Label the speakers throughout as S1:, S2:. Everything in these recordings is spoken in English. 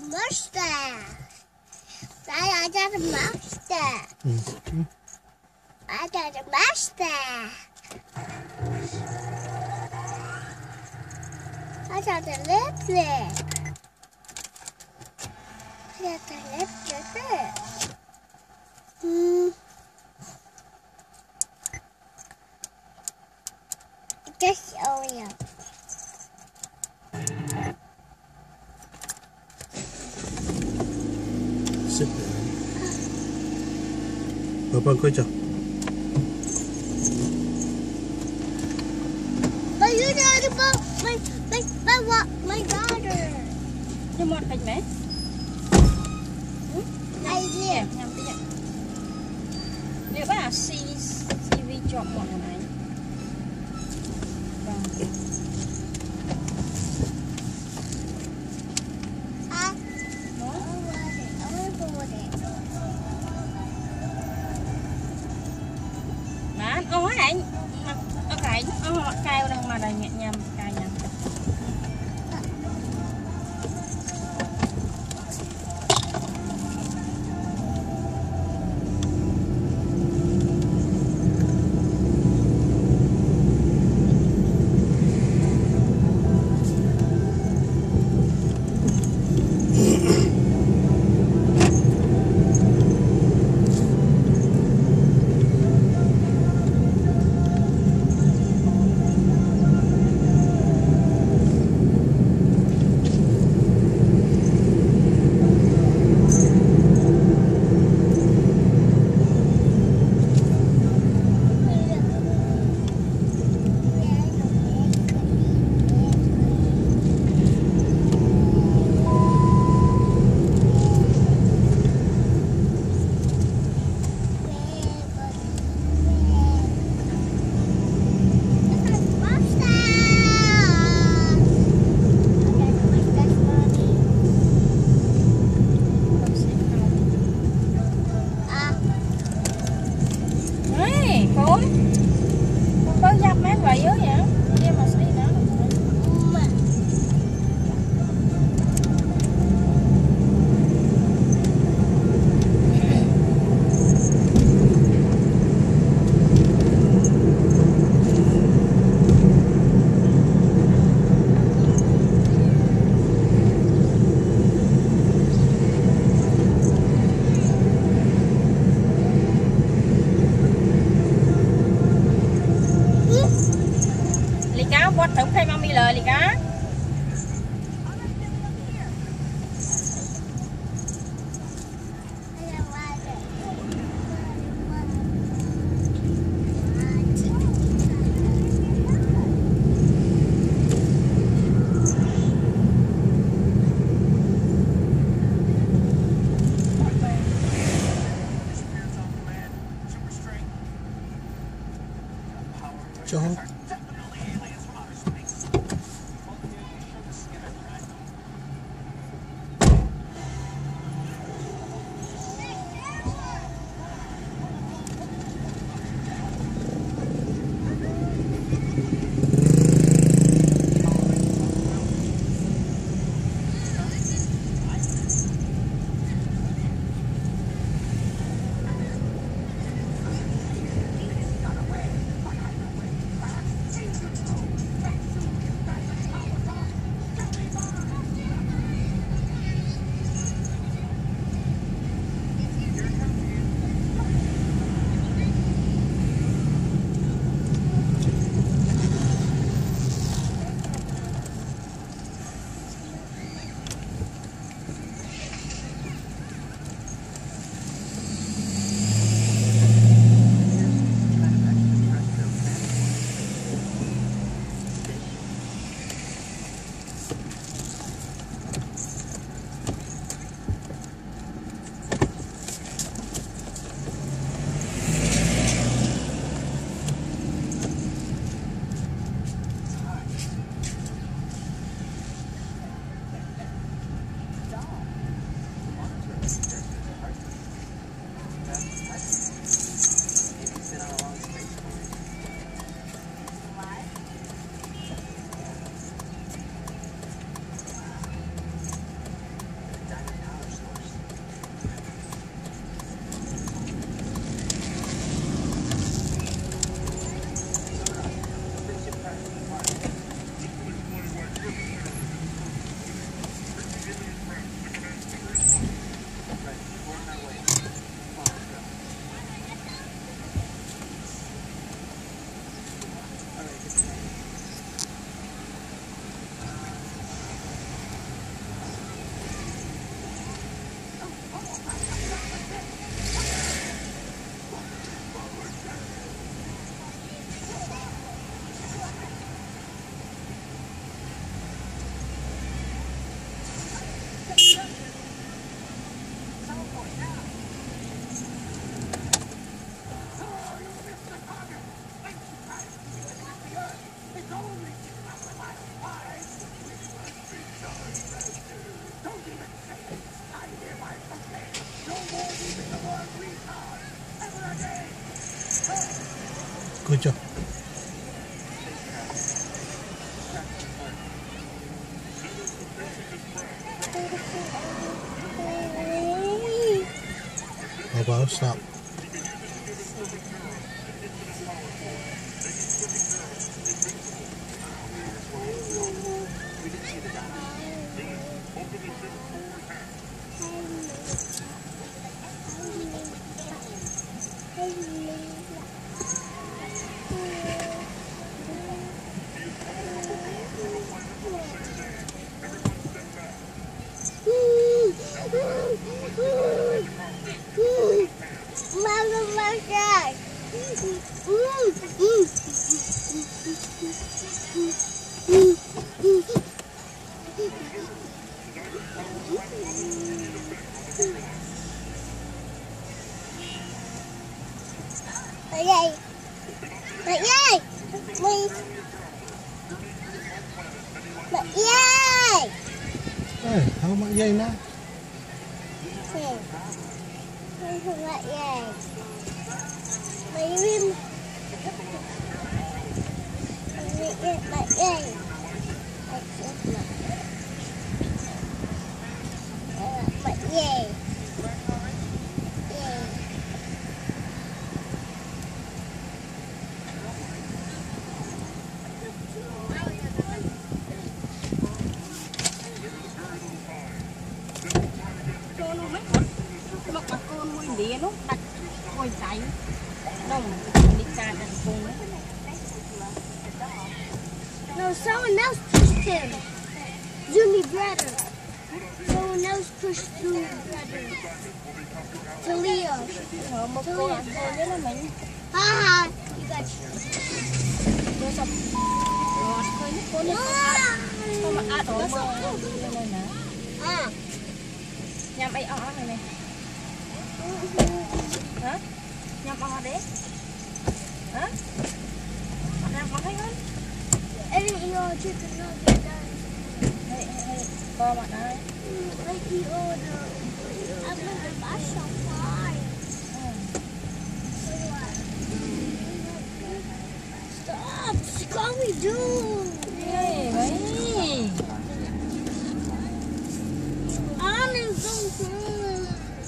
S1: mustache. I got a mustache. I got a mustache. I got a lipstick. I got a lipstick. Just Oreo.
S2: Sit down. Papa coi cho.
S1: But you know about my daughter.
S3: You want bánh mẹ?
S1: I did.
S3: Nhầm tí nhỉ? Nếu bà là CV chọn một này. Vâng. Ôi anh, cái cài đang mà đây nhẹ nhàng cài nhàng. Quát thử cây mami lời đi cá.
S2: Cho Good job. About stop.
S1: Yay! But yay! Please. But yay!
S2: Hey, how about yay now?
S1: Okay. But yay. Maybe. But yay. But yay.
S3: Nó đặt ngồi cháy đồng đi cha đặt cùng
S1: No, someone else pushed him. Jimmy brother. Someone else pushed Jimmy brother. To Leo.
S3: một cô ăn thôi với nó mình
S1: Haha, you got
S3: vô sập ngọt hơi nước cô nó mà ăn rồi mà nè nhằm ai ở này này hả nhằm ở đấy hả nhằm ở thấy không
S1: I didn't eat all the chicken nuggets.
S3: hey co bạn ơi
S1: I eat all the. I'm gonna buy some fire. Stop! Scooby-Doo!
S3: hey vậy
S1: I'm in some food.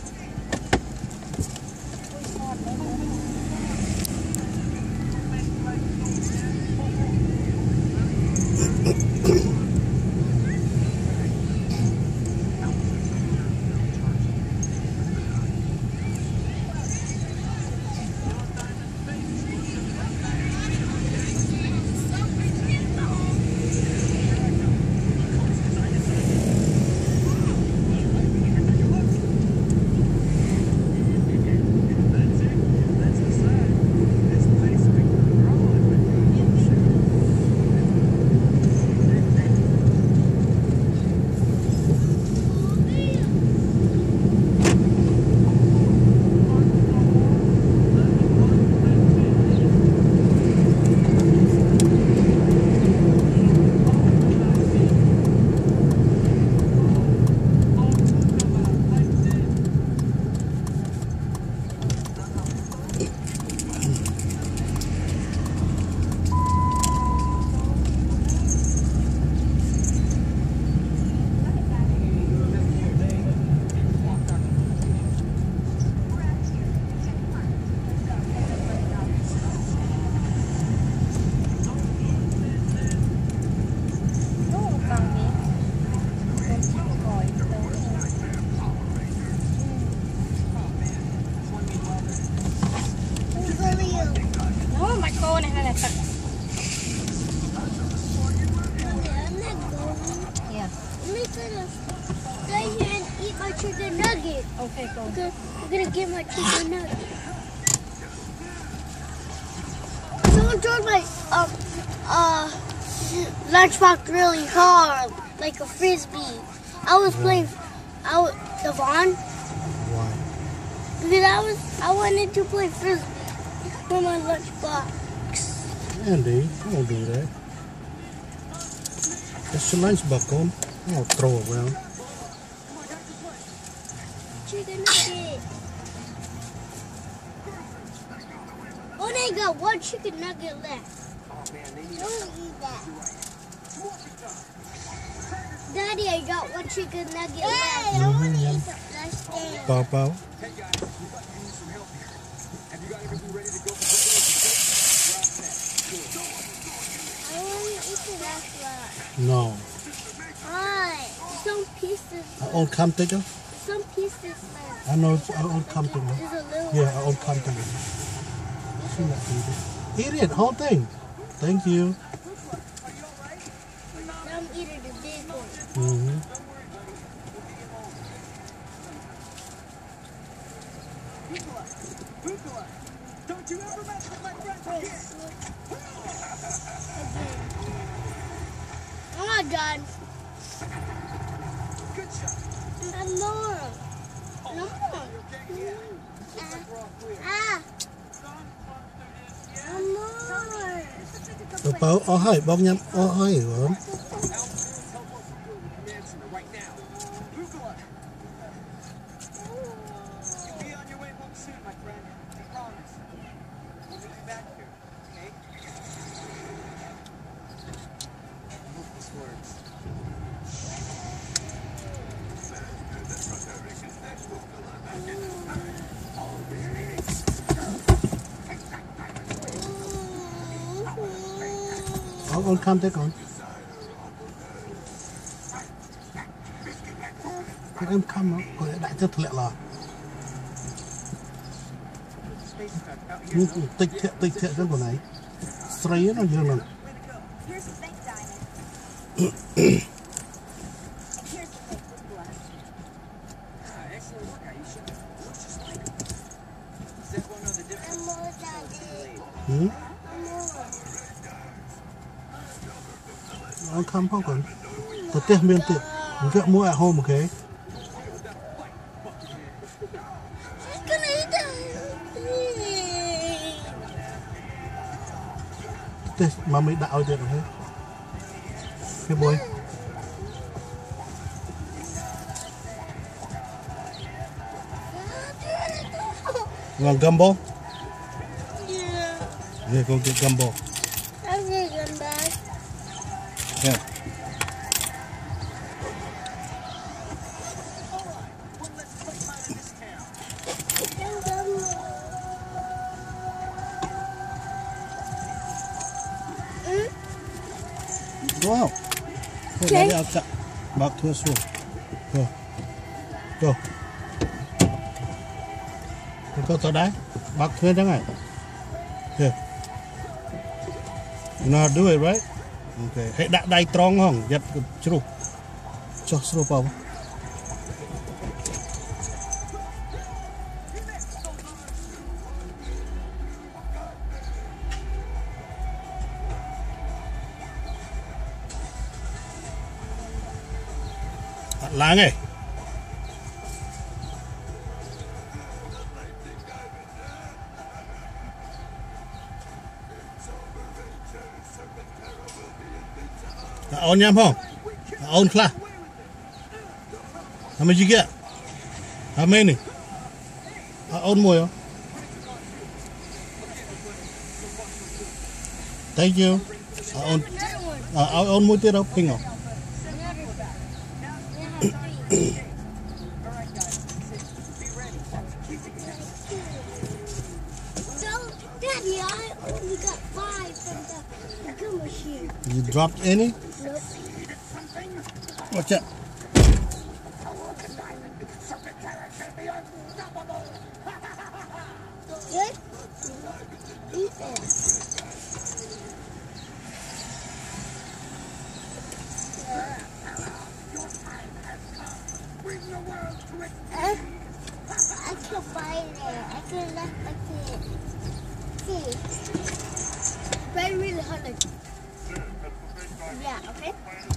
S1: Stay here and eat my chicken nugget.
S3: Okay, go.
S1: I'm gonna get my chicken nugget. Someone threw my lunchbox really hard, like a frisbee. I was playing. Devon.
S2: Why?
S1: Because I wanted to play frisbee with my lunchbox.
S2: Andy, don't do that. It's your lunchbox, on. Don't throw it around.
S1: Chicken nugget. Oh, they ain't got one chicken nugget left.
S4: Oh man, they need
S1: Don't eat that.
S4: You're right.
S1: Daddy, I got one chicken nugget left.
S2: I wanna eat
S1: Let's
S2: Bao bao.
S4: Hey guys, we thought you needed some help here. Have you got everything ready to go for breakfast?
S1: I want to eat the last one.
S2: No.
S1: Alright, some pieces.
S2: All come together.
S1: Some pieces left.
S2: I know it's all come together.
S1: There's a little
S2: Yeah, all come together. See that, eat it, whole thing. Thank you.
S1: I'm eating the big one.
S2: Mm-hmm.
S4: Don't you ever mess with my friends again.
S1: I'm not done.
S4: Good shot.
S1: And more. No more. Ah. No more.
S2: Bao bao, oh hi, bao nhâm, oh hi, gớm.
S4: Right now. Rugula. You'll be on your way home soon, my friend. I promise. We'll be back here, okay? I hope this works.
S2: All come take on. Các em come nó, có lẽ đã chất lẹ là.
S4: Space truck out here.
S2: Tích thiện cái của này. Stray nó dường lần.
S3: Here's the fake diamond. And here's the fake Rugula.
S4: Excellent work, Aisha. Looks just like him. Zeb won't know the difference.
S1: And more, Daddy.
S2: Hmm?
S1: And more.
S2: All come phong còn. Thật tiếc miên tiện. Mình get more at home, okay?
S1: She's gonna eat that.
S2: This mommy đạo chuyện rồi. Cái boy. Want gumbo?
S1: Yeah.
S2: Yeah, go get gumbo.
S1: I'm gonna come back.
S2: Yeah. Go out. Go,
S1: Okay.
S2: let it out. Back to us. Go. Go. Go to that. Back to it. Here. You know how to do it, right? Okay. Hãy đặt đai tròn không? Dẹp chru. Cho sro vào. Lá này. On nhắm không? On class. How much you get? How many? On more. Thank you. On.
S1: Another one.
S2: On more tiết đâu? Ping không?
S4: Alright guys, be ready.
S1: So, Daddy, I only got 5 from the gum machine.
S2: You dropped any?
S1: Nope.
S2: Watch out.
S1: Good? Eat it. I can find it. I can let my kid. See. Very really hard. Yeah, okay?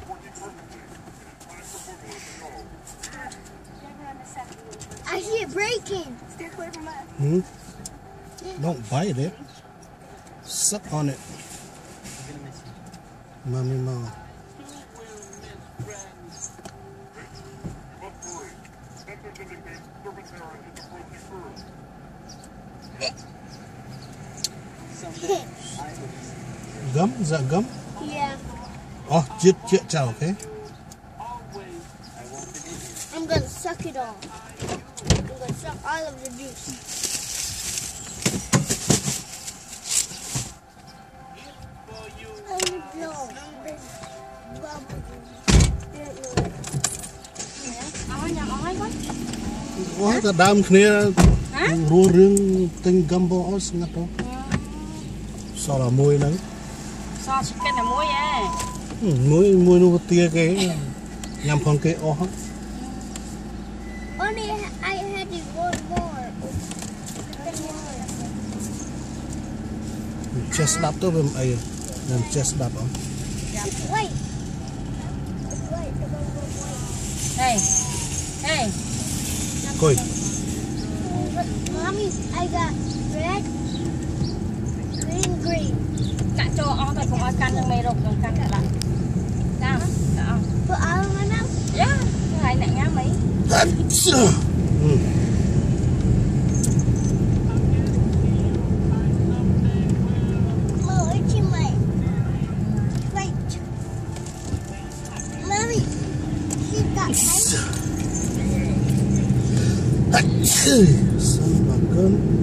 S1: I see it breaking.
S3: Stay clear from that.
S2: Hmm? Don't bite it. Suck on it.
S4: I'm gonna miss you.
S2: Mommy, mom.
S4: someday, I believe.
S2: Gum? Is that gum?
S1: Yeah.
S2: Oh, chip chow, okay.
S4: Always, I won't forget you.
S1: I'm gonna suck it all. I'm gonna suck all of the juice. Let me blow this bubble.
S3: Ói nhầm ói quá.
S2: Ủa, ta đam kia rùa rương tinh gum bó ớt ngắt đó. Sao là mùi nắng?
S3: So chicken là muối á.
S2: Mùi nó tia cái nhằm phong cái ó.
S1: Only I had to one more.
S2: Chest đạp tới với ai? Làm chest đạp không?
S1: It's white. It's white. The bubble white.
S3: Hey. Hey.
S2: Coi.
S1: Mommy, I got red, green.
S3: Cạn cho ó thôi, không ói căn nhưng mày rục rồi căn lại lại. Sao? Sao?
S1: Put all of my mouth?
S3: Yeah. Cái này nặng nhá mấy.
S1: Oh, itchy my right. Mommy, she got nice.
S2: Sân bà cơn.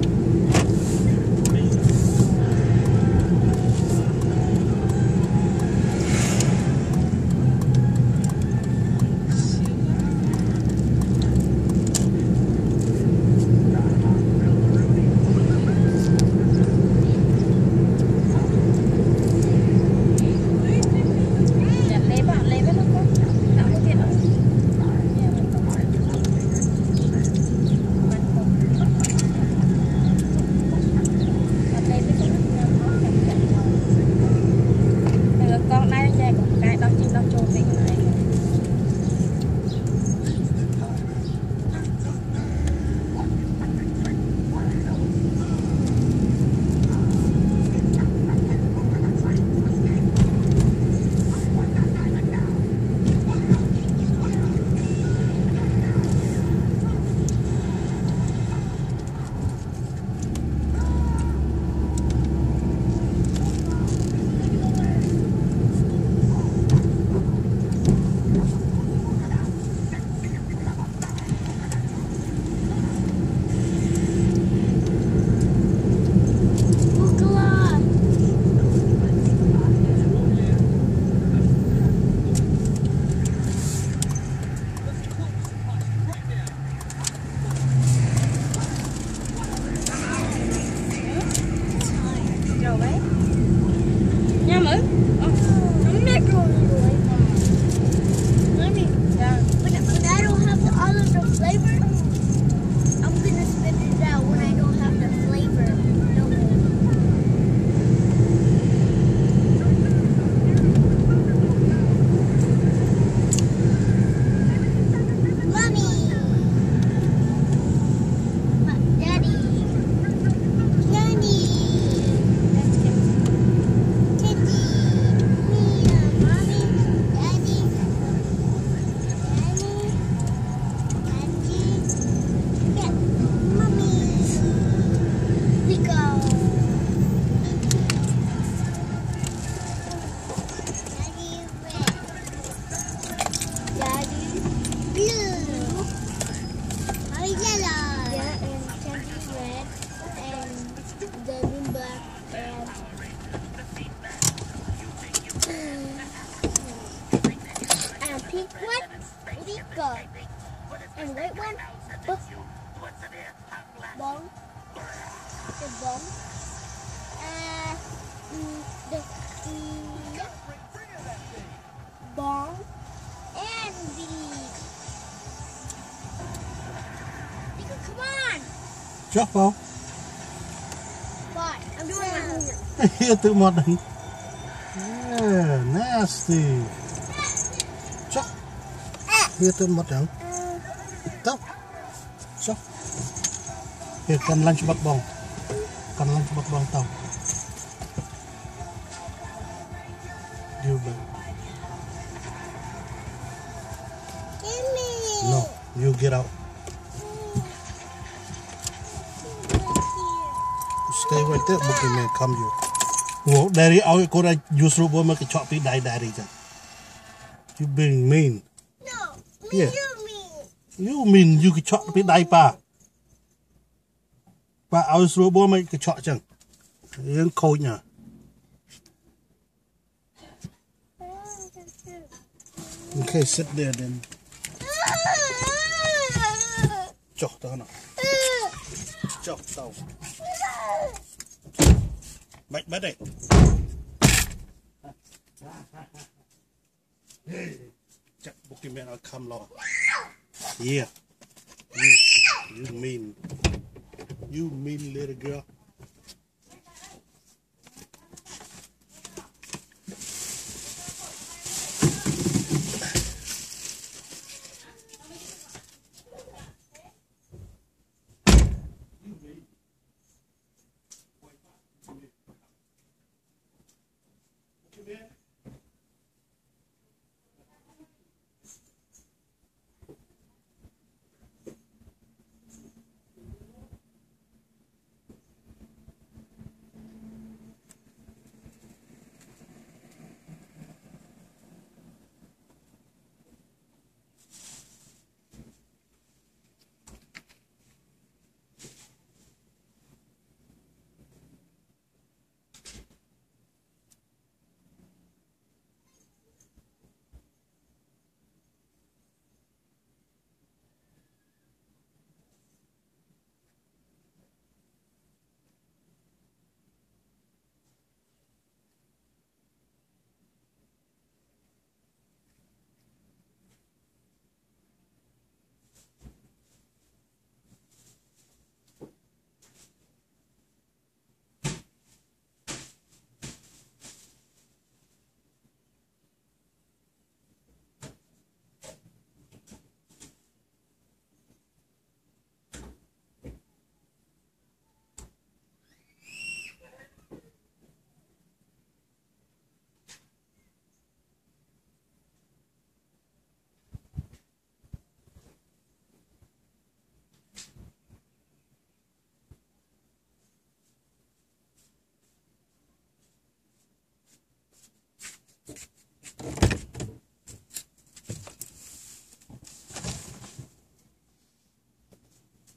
S1: And white one, bong, the bong, the bong, and the. Come on.
S2: Chop vào.
S1: Why? I'm doing my homework.
S2: Here tự một đánh. Yeah, nasty. Chop. Here tự một đánh. Tao. Chop. Here kan lunch bag bong. Kan lunch bag bong tao. Điều bag.
S1: Give me.
S2: No, you get out. Stay right there, booking man come you. Well, daddy, I go to use rope make a chop it die daddy. You being mean.
S1: No,
S2: Yeah.
S1: you mean.
S2: You mean you can chop it die pa. But I was rope make a chop chăng. Yên cold nha. Okay, sit there then. Chọc tao nào. Chọc tao. Bạch bắt đây. Chắc booking man I'll come law. Yeah. You mean little girl.